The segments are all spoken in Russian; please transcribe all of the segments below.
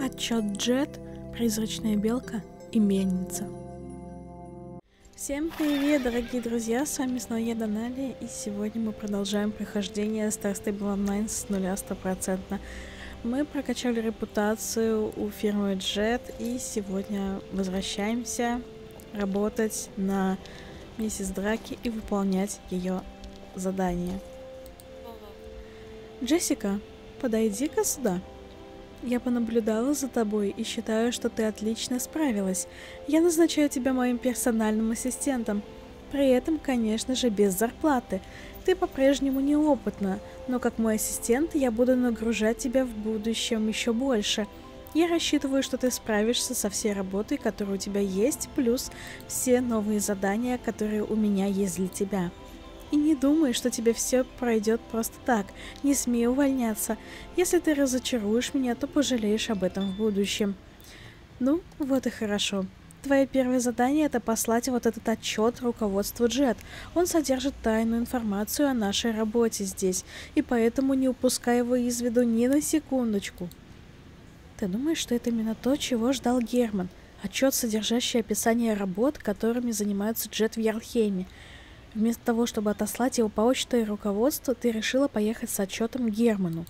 Отчет Джет, призрачная белка и мельница. Всем привет, дорогие друзья, с вами снова я, Даналия, и сегодня мы продолжаем прохождение Star Stable Online с нуля 100%. Мы прокачали репутацию у фирмы Джет, и сегодня возвращаемся работать на миссис Драки и выполнять ее задание. Джессика, подойди-ка сюда. Я понаблюдала за тобой и считаю, что ты отлично справилась. Я назначаю тебя моим персональным ассистентом. При этом, конечно же, без зарплаты. Ты по-прежнему неопытна, но как мой ассистент я буду нагружать тебя в будущем еще больше. Я рассчитываю, что ты справишься со всей работой, которая у тебя есть, плюс все новые задания, которые у меня есть для тебя. И не думай, что тебе все пройдет просто так. Не смей увольняться. Если ты разочаруешь меня, то пожалеешь об этом в будущем. Ну, вот и хорошо. Твое первое задание — это послать вот этот отчет руководству Джет. Он содержит тайную информацию о нашей работе здесь, и поэтому не упускай его из виду ни на секундочку. Ты думаешь, что это именно то, чего ждал Герман? Отчет, содержащий описание работ, которыми занимаются Джет в Ярлхейме. Вместо того, чтобы отослать его по почте руководству, ты решила поехать с отчетом к Герману.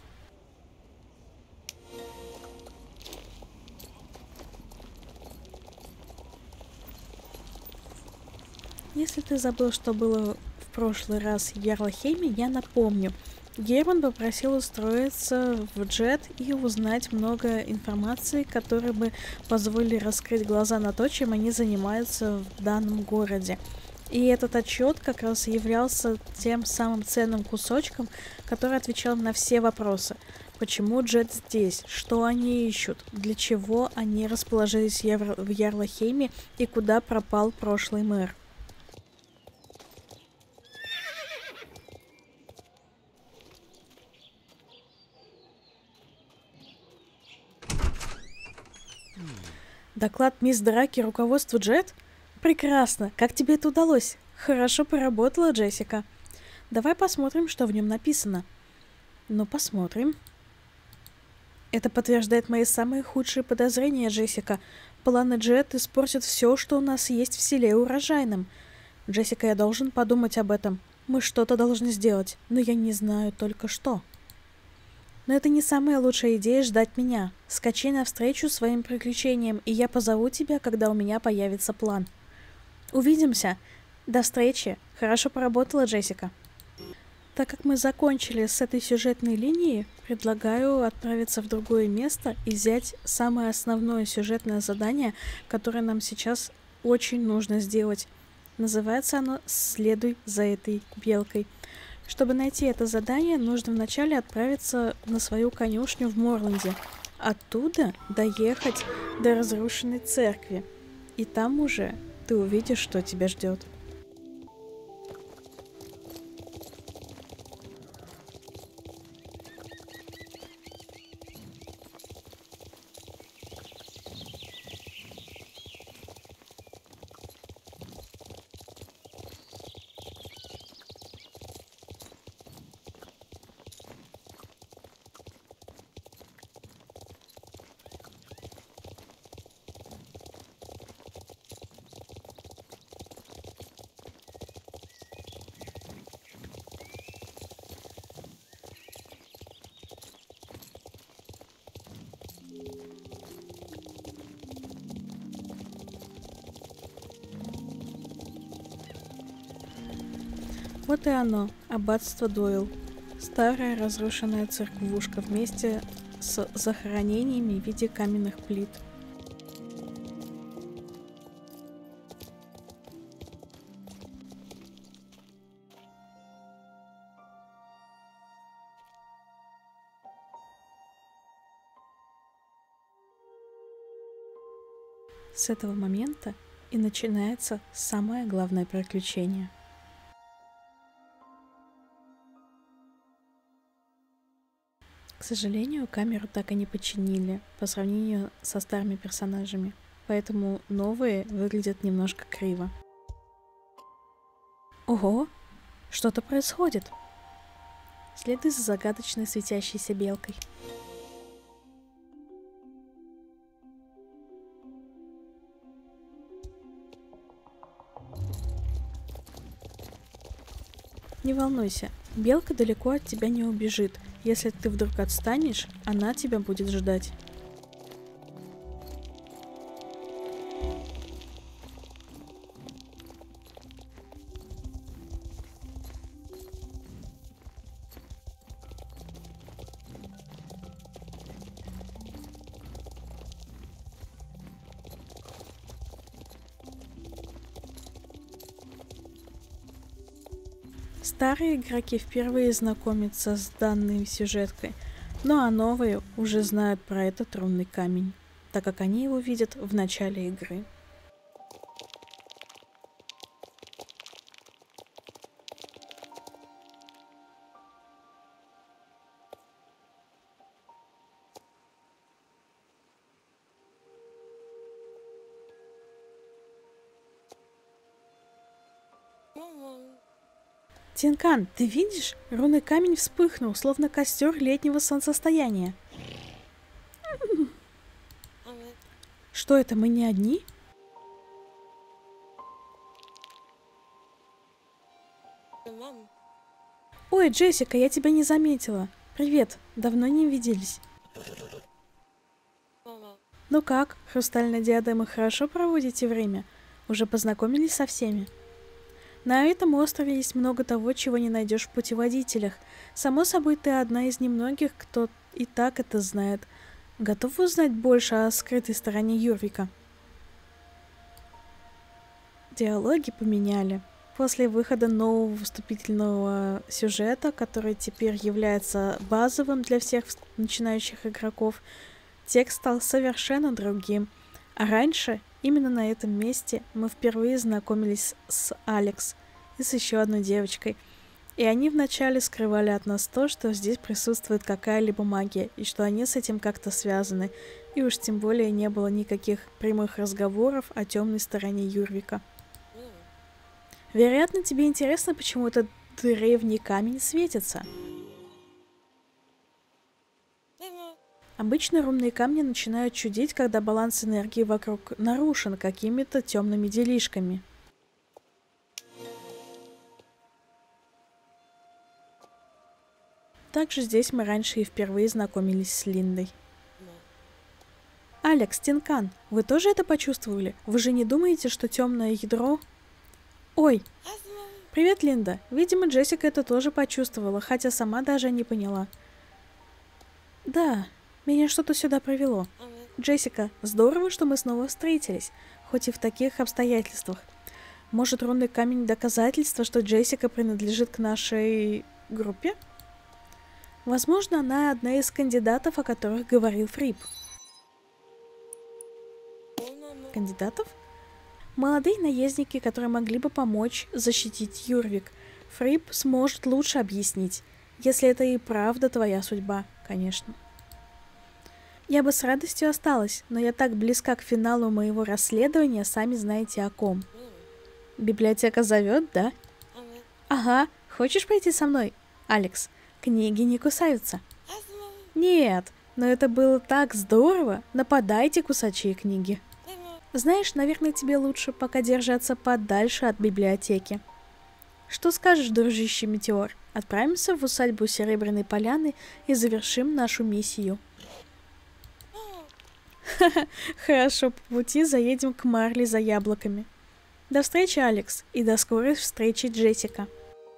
Если ты забыл, что было в прошлый раз в Ярлхейме, я напомню. Герман попросил устроиться в Джет и узнать много информации, которая бы позволили раскрыть глаза на то, чем они занимаются в данном городе. И этот отчет как раз являлся тем самым ценным кусочком, который отвечал на все вопросы. Почему Джет здесь? Что они ищут? Для чего они расположились в Ярлхейме? И куда пропал прошлый мэр? Доклад мисс Драки руководству Джет? Прекрасно! Как тебе это удалось? Хорошо поработала, Джессика. Давай посмотрим, что в нем написано. Ну, посмотрим. Это подтверждает мои самые худшие подозрения, Джессика. Планы Джет испортят все, что у нас есть в селе Урожайном. Джессика, я должен подумать об этом. Мы что-то должны сделать, но я не знаю только что. Но это не самая лучшая идея ждать меня. Скачи навстречу своим приключениям, и я позову тебя, когда у меня появится план. Увидимся. До встречи. Хорошо поработала, Джессика. Так как мы закончили с этой сюжетной линией, предлагаю отправиться в другое место и взять самое основное сюжетное задание, которое нам сейчас очень нужно сделать. Называется оно «Следуй за этой белкой». Чтобы найти это задание, нужно вначале отправиться на свою конюшню в Морланде. Оттуда доехать до разрушенной церкви. И там уже ты увидишь, что тебя ждет. Вот и оно, аббатство Дойл. Старая разрушенная церквушка вместе с захоронениями в виде каменных плит. С этого момента и начинается самое главное приключение. К сожалению, камеру так и не починили по сравнению со старыми персонажами, поэтому новые выглядят немножко криво. Ого, что-то происходит. Следуй за загадочной светящейся белкой. Не волнуйся, белка далеко от тебя не убежит. Если ты вдруг отстанешь, она тебя будет ждать. Старые игроки впервые знакомятся с данной сюжеткой, ну а новые уже знают про этот рунный камень, так как они его видят в начале игры. Тинкан, ты видишь? Рунный камень вспыхнул, словно костер летнего солнцестояния. Что это, мы не одни? Ой, Джессика, я тебя не заметила. Привет, давно не виделись. Ну как, хрустальная диадема, хорошо проводите время? Уже познакомились со всеми? На этом острове есть много того, чего не найдешь в путеводителях. Само собой, ты одна из немногих, кто и так это знает. Готов узнать больше о скрытой стороне Юрвика? Диалоги поменяли. После выхода нового вступительного сюжета, который теперь является базовым для всех начинающих игроков, текст стал совершенно другим. А раньше, именно на этом месте, мы впервые знакомились с Алекс и с еще одной девочкой. И они вначале скрывали от нас то, что здесь присутствует какая-либо магия, и что они с этим как-то связаны. И уж тем более не было никаких прямых разговоров о темной стороне Юрвика. Вероятно, тебе интересно, почему этот древний камень светится. Обычно рунные камни начинают чудить, когда баланс энергии вокруг нарушен какими-то темными делишками. Также здесь мы раньше и впервые знакомились с Линдой. Алекс, Тинкан, вы тоже это почувствовали? Вы же не думаете, что темное ядро... Ой! Привет, Линда. Видимо, Джессика это тоже почувствовала, хотя сама даже не поняла. Да, меня что-то сюда привело. Джессика, здорово, что мы снова встретились, хоть и в таких обстоятельствах. Может, рунный камень доказательство, что Джессика принадлежит к нашей группе? Возможно, она одна из кандидатов, о которых говорил Фрип. Кандидатов? Молодые наездники, которые могли бы помочь защитить Юрвик. Фрип сможет лучше объяснить, если это и правда твоя судьба, конечно. Я бы с радостью осталась, но я так близка к финалу моего расследования, сами знаете о ком. Библиотека зовет, да? Ага, хочешь пойти со мной, Алекс? Книги не кусаются. Нет, но это было так здорово. Нападайте, кусачие книги. Знаешь, наверное, тебе лучше пока держаться подальше от библиотеки. Что скажешь, дружище Метеор? Отправимся в усадьбу Серебряной Поляны и завершим нашу миссию. Хорошо, по пути заедем к Марли за яблоками. До встречи, Алекс, и до скорой встречи, Джессика.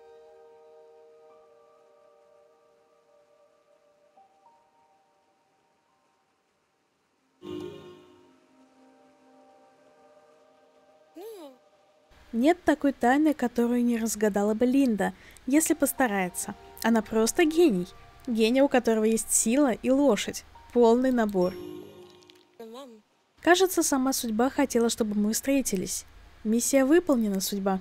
Нет такой тайны, которую не разгадала бы Линда, если постарается. Она просто гений. Гений, у которого есть сила и лошадь. Полный набор. Кажется, сама судьба хотела, чтобы мы встретились. Миссия выполнена, судьба.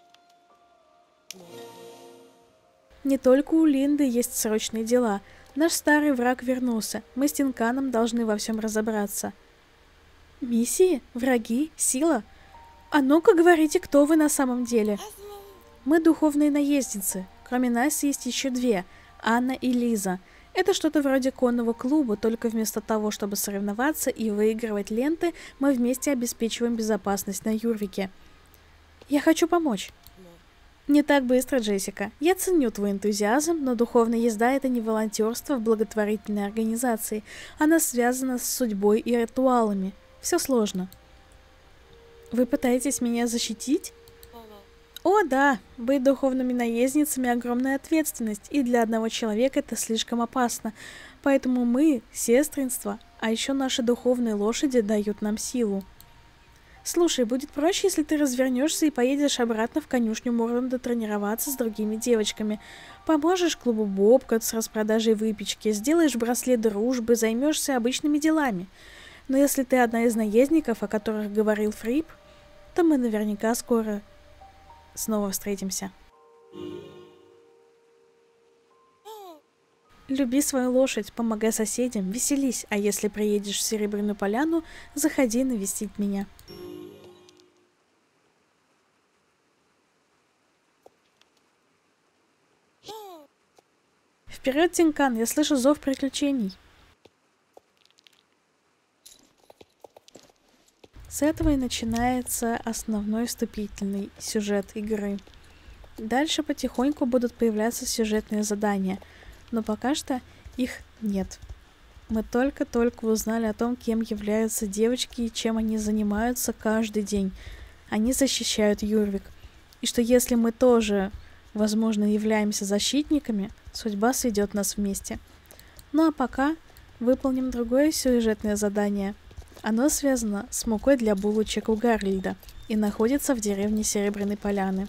Не только у Линды есть срочные дела. Наш старый враг вернулся. Мы с Тинканом должны во всем разобраться. Миссии? Враги? Сила? А ну-ка говорите, кто вы на самом деле? Мы духовные наездницы. Кроме нас есть еще две. Анна и Лиза. Это что-то вроде конного клуба, только вместо того, чтобы соревноваться и выигрывать ленты, мы вместе обеспечиваем безопасность на Юрвике. Я хочу помочь. Не так быстро, Джессика. Я ценю твой энтузиазм, но духовная езда — это не волонтерство в благотворительной организации. Она связана с судьбой и ритуалами. Все сложно. Вы пытаетесь меня защитить? О, да, быть духовными наездницами — огромная ответственность, и для одного человека это слишком опасно. Поэтому мы, сестринство, а еще наши духовные лошади дают нам силу. Слушай, будет проще, если ты развернешься и поедешь обратно в конюшню Морланда тренироваться с другими девочками. Поможешь клубу Бобкот с распродажей выпечки, сделаешь браслет дружбы, займешься обычными делами. Но если ты одна из наездников, о которых говорил Фрип, то мы наверняка скоро снова встретимся. Люби свою лошадь, помогай соседям, веселись, а если приедешь в Серебряную Поляну, заходи навестить меня. Вперед, Тинкан, я слышу зов приключений. С этого и начинается основной вступительный сюжет игры. Дальше потихоньку будут появляться сюжетные задания, но пока что их нет. Мы только-только узнали о том, кем являются девочки и чем они занимаются каждый день. Они защищают Юрвик. И что если мы тоже, возможно, являемся защитниками, судьба сведет нас вместе. Ну а пока выполним другое сюжетное задание. Оно связано с мукой для булочек у Гарлида и находится в деревне Серебряной Поляны.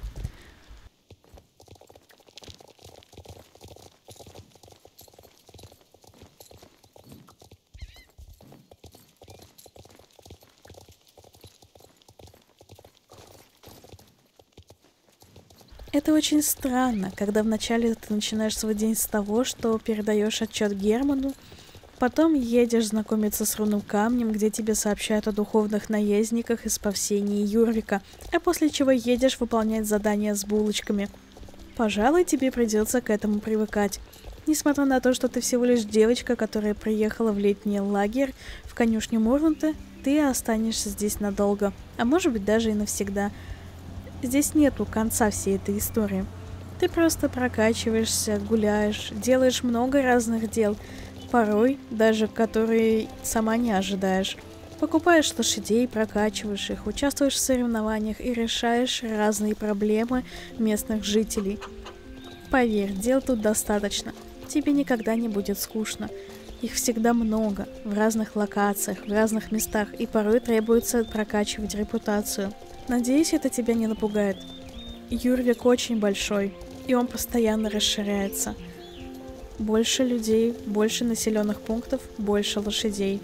Это очень странно, когда вначале ты начинаешь свой день с того, что передаешь отчет Герману, потом едешь знакомиться с рунным камнем, где тебе сообщают о духовных наездниках и спасении Юрвика, а после чего едешь выполнять задания с булочками. Пожалуй, тебе придется к этому привыкать. Несмотря на то, что ты всего лишь девочка, которая приехала в летний лагерь в конюшню Морланда, ты останешься здесь надолго, а может быть даже и навсегда. Здесь нету конца всей этой истории. Ты просто прокачиваешься, гуляешь, делаешь много разных дел, порой даже которые сама не ожидаешь. Покупаешь лошадей, прокачиваешь их, участвуешь в соревнованиях и решаешь разные проблемы местных жителей. Поверь, дел тут достаточно. Тебе никогда не будет скучно. Их всегда много, в разных локациях, в разных местах, и порой требуется прокачивать репутацию. Надеюсь, это тебя не напугает. Юрвик очень большой, и он постоянно расширяется. Больше людей, больше населенных пунктов, больше лошадей.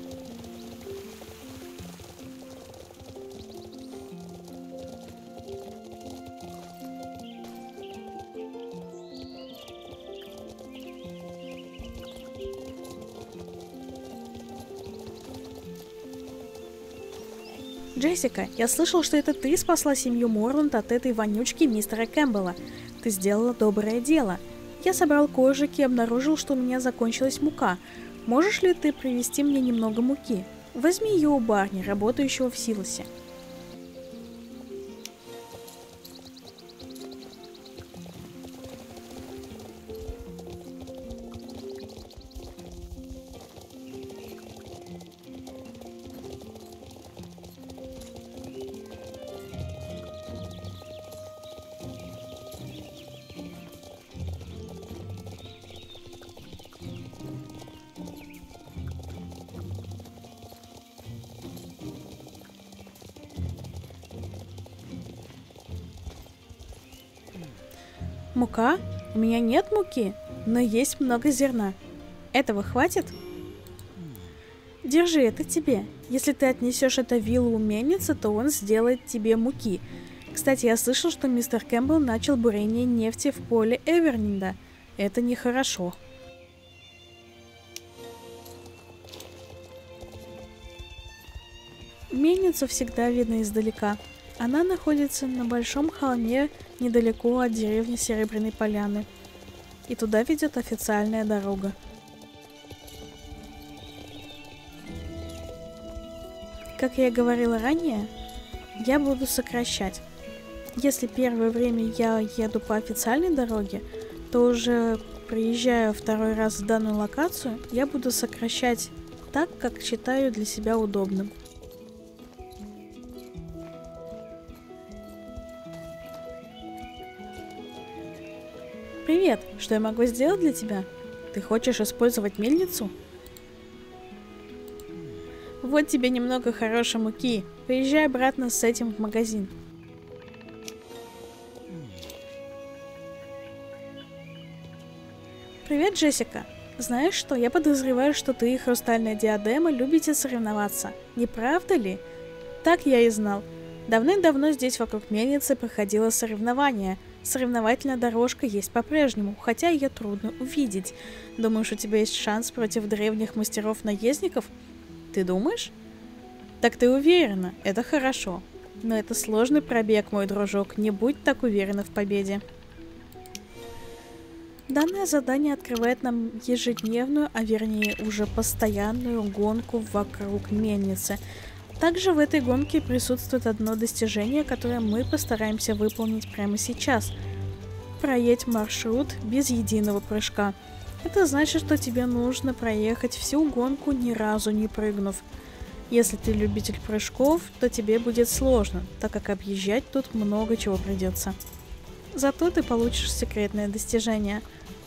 Джессика, я слышал, что это ты спасла семью Морланд от этой вонючки мистера Кэмпбелла. Ты сделала доброе дело. Я собрал коржики и обнаружил, что у меня закончилась мука. Можешь ли ты привезти мне немного муки? Возьми ее у Барни, работающего в Силосе. Мука? У меня нет муки, но есть много зерна. Этого хватит? Держи, это тебе. Если ты отнесешь это виллу мельницы, то он сделает тебе муки. Кстати, я слышал, что мистер Кэмпбелл начал бурение нефти в поле Эвернинда. Это нехорошо. Мельницу всегда видно издалека. Она находится на большом холме недалеко от деревни Серебряной Поляны. И туда ведет официальная дорога. Как я и говорила ранее, я буду сокращать. Если первое время я еду по официальной дороге, то уже приезжая второй раз в данную локацию, я буду сокращать так, как считаю для себя удобным. Привет! Что я могу сделать для тебя? Ты хочешь использовать мельницу? Вот тебе немного хорошей муки. Поезжай обратно с этим в магазин. Привет, Джессика. Знаешь что, я подозреваю, что ты и Хрустальная Диадема любите соревноваться. Не правда ли? Так я и знал. Давным-давно здесь вокруг мельницы проходило соревнование. Соревновательная дорожка есть по-прежнему, хотя ее трудно увидеть. Думаешь, у тебя есть шанс против древних мастеров-наездников? Ты думаешь? Так ты уверена, это хорошо. Но это сложный пробег, мой дружок, не будь так уверена в победе. Данное задание открывает нам ежедневную, а вернее уже постоянную гонку вокруг мельницы. Также в этой гонке присутствует одно достижение, которое мы постараемся выполнить прямо сейчас. Проедь маршрут без единого прыжка. Это значит, что тебе нужно проехать всю гонку, ни разу не прыгнув. Если ты любитель прыжков, то тебе будет сложно, так как объезжать тут много чего придется. Зато ты получишь секретное достижение.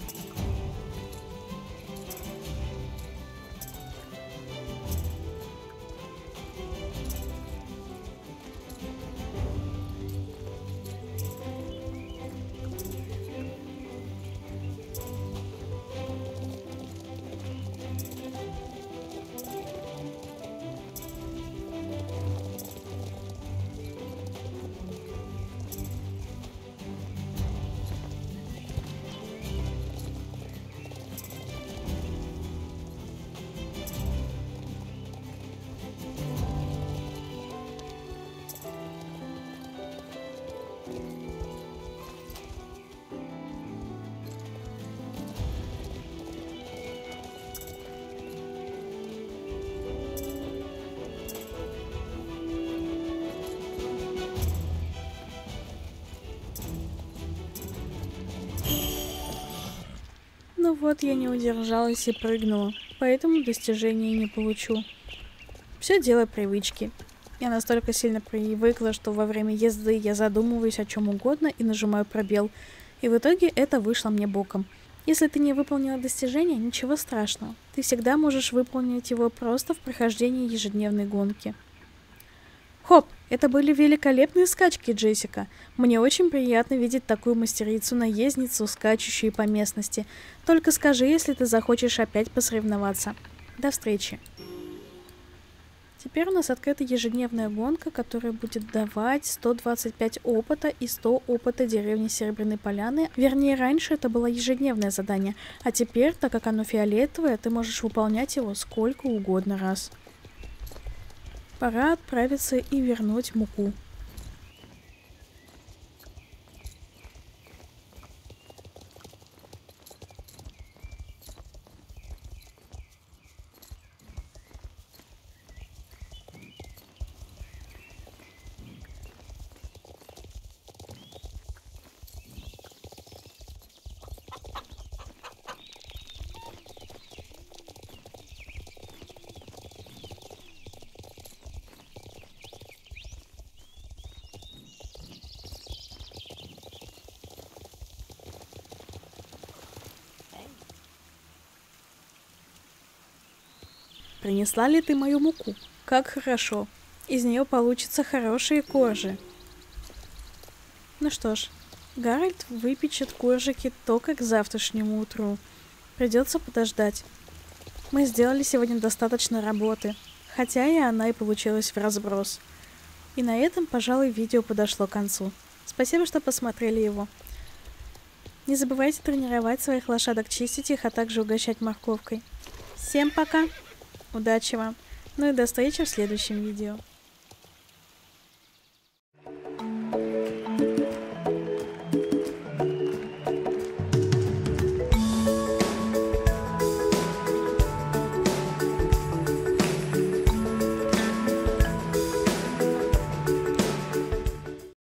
Ну вот, я не удержалась и прыгнула, поэтому достижения не получу. Все дело привычки. Я настолько сильно привыкла, что во время езды я задумываюсь о чем угодно и нажимаю пробел, и в итоге это вышло мне боком. Если ты не выполнила достижение, ничего страшного. Ты всегда можешь выполнить его просто в прохождении ежедневной гонки. Хоп! Это были великолепные скачки, Джессика. Мне очень приятно видеть такую мастерицу-наездницу, скачущую по местности. Только скажи, если ты захочешь опять посоревноваться. До встречи. Теперь у нас открыта ежедневная гонка, которая будет давать 125 опыта и 100 опыта деревни Серебряной Поляны. Вернее, раньше это было ежедневное задание, а теперь, так как оно фиолетовое, ты можешь выполнять его сколько угодно раз. Пора отправиться и вернуть муку. Принесла ли ты мою муку? Как хорошо. Из нее получатся хорошие коржи. Ну что ж, Гарольд выпечет коржики только к завтрашнему утру. Придется подождать. Мы сделали сегодня достаточно работы, хотя и она и получилась в разброс. И на этом, пожалуй, видео подошло к концу. Спасибо, что посмотрели его. Не забывайте тренировать своих лошадок, чистить их, а также угощать морковкой. Всем пока! Удачи вам! Ну и до встречи в следующем видео.